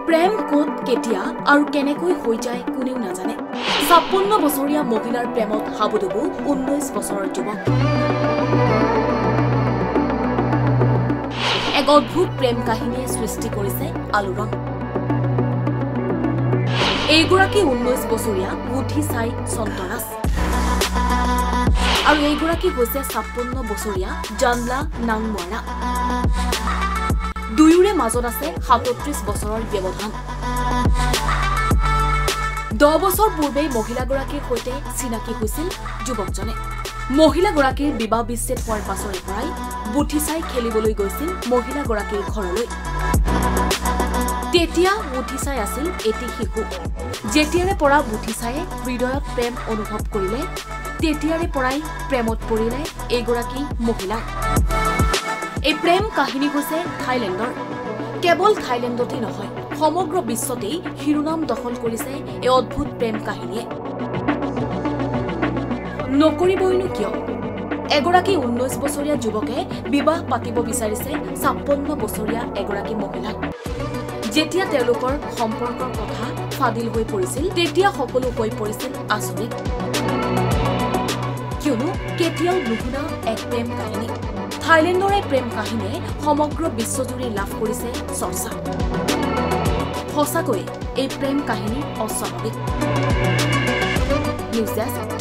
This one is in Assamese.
প্ৰেম কোট কেতিয়া আৰু কেনেকৈ হৈ যায় কোনেও নাজানে 56 বছৰীয়া মহিলাৰ প্ৰেমত হাবুডুবু 19 বছৰৰ যুৱক এক অদ্ভুত প্ৰেম কাহিনীয়ে সৃষ্টি কৰিছে আলোড়ন এইগৰাকী 19 বছৰীয়া উঠি চাই সন্তৰাজ আৰু এইগৰাকী হৈছে 56 বছৰীয়া জানলা নাংমৰা দুয়োৰে মাজত আছে 37 বছৰৰ ব্যৱধান 10 বছৰ পূৰ্বে মহিলাগৰাকীৰ সৈতে চিনাকি হৈছিল যুৱকজনে মহিলাগৰাকীৰ বিবাহ বিচ্ছেদ হোৱাৰ পাছৰে পৰাই বুঠি চাই খেলিবলৈ গৈছিল মহিলাগৰাকীৰ ঘৰলৈ তেতিয়া বুঠি চাই আছিল এটি শিশু যেতিয়াৰে পৰা বুঠি চায়ে হৃদয়ত প্ৰেম অনুভৱ কৰিলে তেতিয়াৰে পৰাই প্ৰেমত পৰিলে এইগৰাকী মহিলা এই প্ৰেম কাহিনী হৈছে থাইলেণ্ডৰ কেৱল থাইলেণ্ডতে নহয় সমগ্ৰ বিশ্বতেই শিৰোনাম দখল কৰিছে এই অদ্ভুত প্ৰেম কাহিনীয়ে নকৰিবইনো কিয় এগৰাকী 19 বছৰীয়া যুৱকে বিবাহ পাতিব বিচাৰিছে 56 বছৰীয়া এগৰাকী মহিলাক যেতিয়া তেওঁলোকৰ সম্পৰ্কৰ কথা ফাদিল হৈ পৰিছিল তেতিয়া সকলো হৈ পৰিছিল আচৰিত কিয়নো কেতিয়াও নুশুনা এক প্ৰেম কাহিনী থাইলেণ্ডৰ এই প্ৰেম কাহিনীয়ে সমগ্ৰ বিশ্বজুৰি লাভ কৰিছে চৰ্চা সঁচাকৈ এই প্ৰেম কাহিনী অস্বাভাৱিক নিউজ ডেস্ক